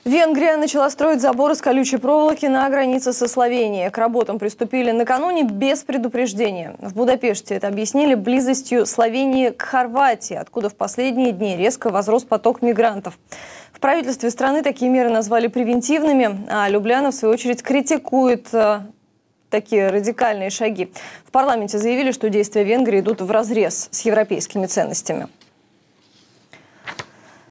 Венгрия начала строить забор из колючей проволоки на границе со Словенией. К работам приступили накануне без предупреждения. В Будапеште это объяснили близостью Словении к Хорватии, откуда в последние дни резко возрос поток мигрантов. В правительстве страны такие меры назвали превентивными, а Любляна, в свою очередь, критикует такие радикальные шаги. В парламенте заявили, что действия Венгрии идут вразрез с европейскими ценностями.